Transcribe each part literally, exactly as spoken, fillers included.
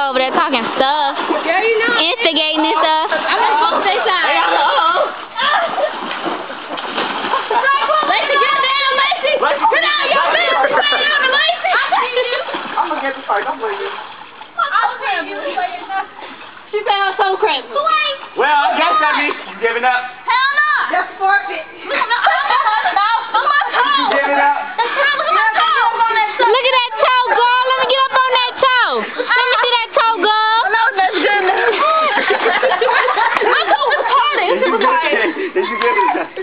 over there talking stuff. Girl, you know. Instigating and stuff. I'm gonna go say something. Lacey, get down, Lacey. Sit down, your man. Sit down, Lacey. I'm gonna get the fight. Don't blame you. She said her toe cramping. Who ain't? Well, I guess that means you giving up. Hell no. Just forfeit. Look at my toe. You giving up? Look at my toe. Look at that toe, girl. Let me get up on that toe. Let me see that toe, girl. No, that's good. My toe was hard. It was hard. Did you give it up?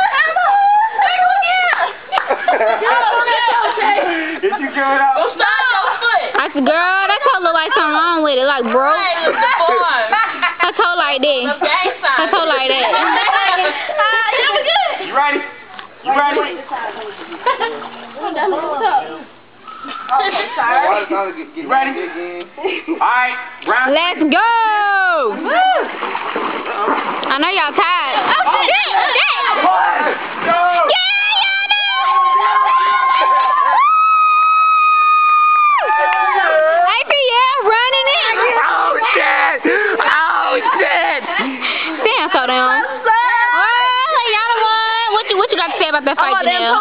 Did you give it up? I said, girl, that toe look like something wrong with it, like broke. Her toe like this. Her toe like that. You ready? You ready? You ready? Alright, round Let's go! I know y'all tired. Oh, shit! Shit! Go! About that fight, Janelle.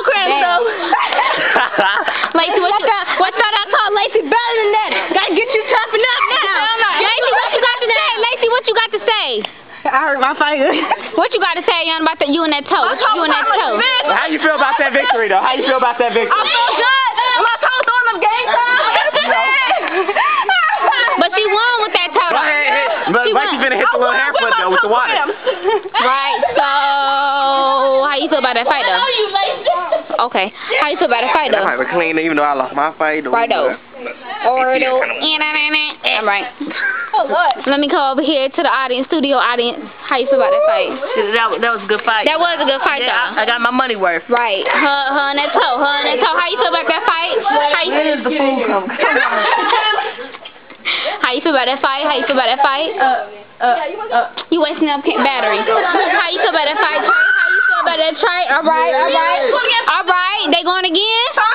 Lacey, what you got? What thought I called Lacey better than that? Gotta get you toughened up now. Lacey, what you got to say? Lacey, what you got to say? I hurt my finger. What you got to say, young, about the, you and that toe? What you and that toe? How you feel about that victory, though? How you feel about that victory? I feel good. My toe throwing them game times. But she won with that toe. Go ahead, hit. But Lacey finna hit the little hair foot though with the water. Right. So, how you feel about that fight though? Okay. How you feel about that fight though? I might be clean even though I lost my fight. Right though. Or though. I'm right. Oh Lord. Let me go over here to the audience, studio audience. How you feel about that fight? That was, that was a good fight. That was a good fight though. I, I got my money worth. Right. Her, her and that toe. Her and that toe. How you feel about that fight? How you Where is the food come? How you feel about that fight? How you feel about that fight? Uh, uh, uh. You wasting up battery. How you feel about that fight? How you feel about that fight? All right, all right, all right. They going again?